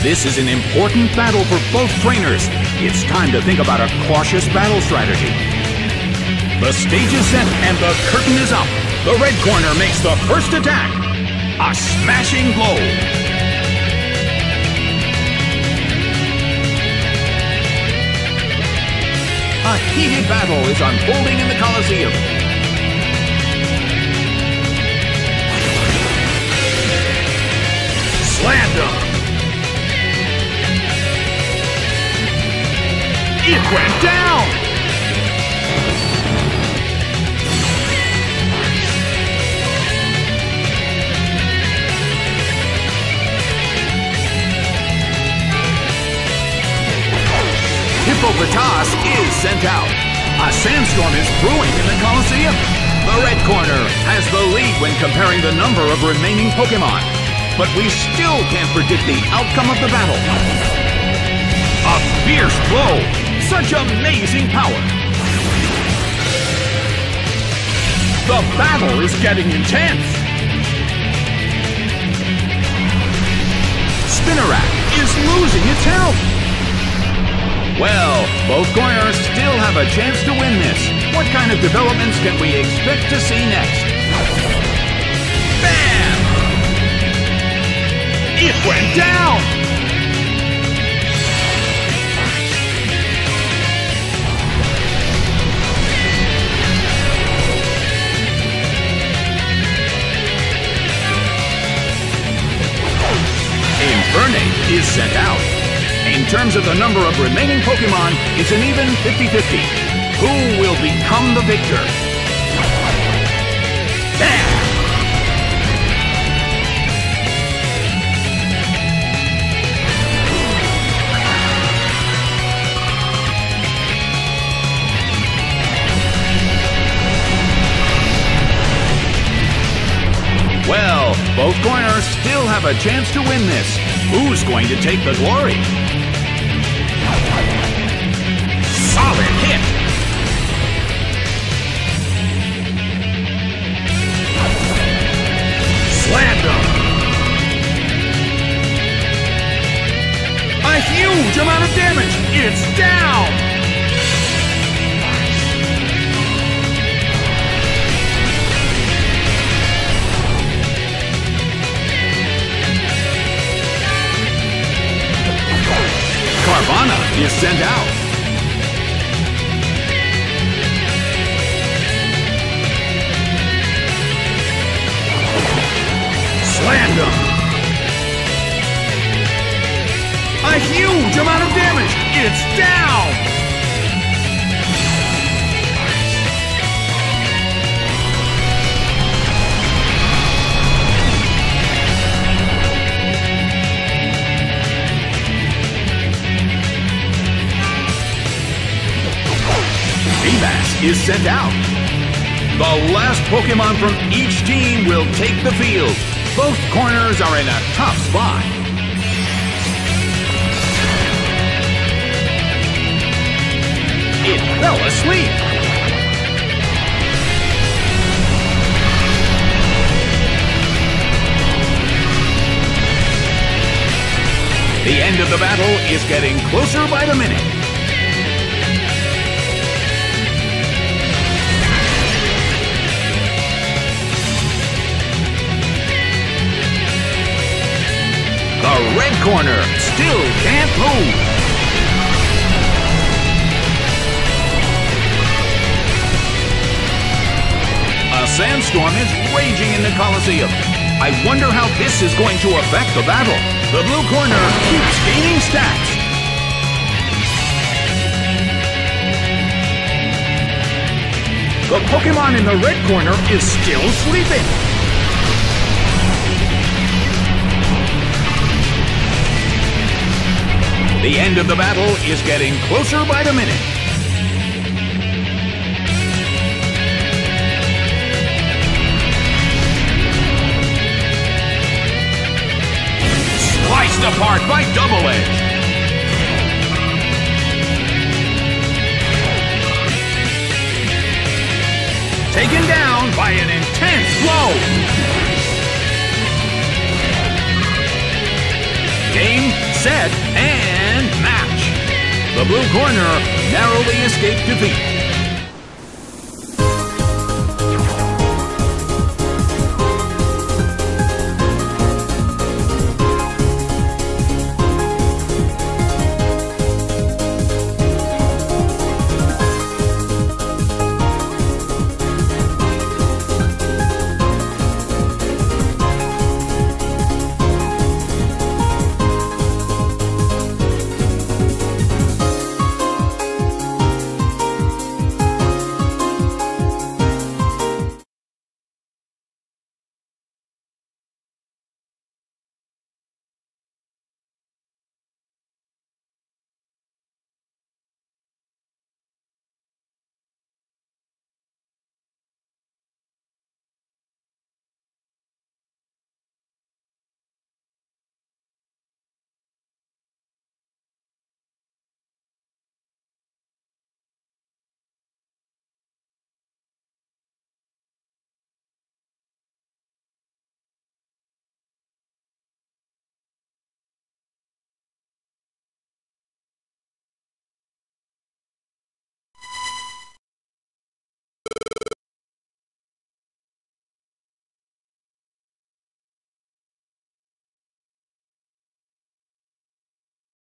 This is an important battle for both trainers. It's time to think about a cautious battle strategy. The stage is set and the curtain is up. The red corner makes the first attack. A smashing blow. A heated battle is unfolding in the Colosseum. Slammed him. It went down. Hippopotas is sent out. A sandstorm is brewing in the Colosseum. The red corner has the lead when comparing the number of remaining Pokemon. But we still can't predict the outcome of the battle. A fierce blow. Such amazing power. The battle is getting intense. Spinarak is losing its health. Well, both corners still have a chance to win this. What kind of developments can we expect to see next? Bam! It went down! Infernape is sent out. In terms of the number of remaining Pokemon, it's an even 50-50. Who will become the victor? Bam! Well, both corners still have a chance to win this. Who's going to take the glory? Solid hit! Slammed him! A huge amount of damage! It's down! Carvanha is sent out. Slammed him. A huge amount of damage. It's down. Feebas is sent out. The last Pokemon from each team will take the field. Both corners are in a tough spot. It fell asleep. The end of the battle is getting closer by the minute. The red corner still can't move. A sandstorm is raging in the Colosseum. I wonder how this is going to affect the battle. The blue corner keeps gaining stats. The Pokemon in the red corner is still sleeping. The end of the battle is getting closer by the minute. Sliced apart by Double Edge. Taken down by an intense blow. Game, set, and match. The blue corner narrowly escaped defeat.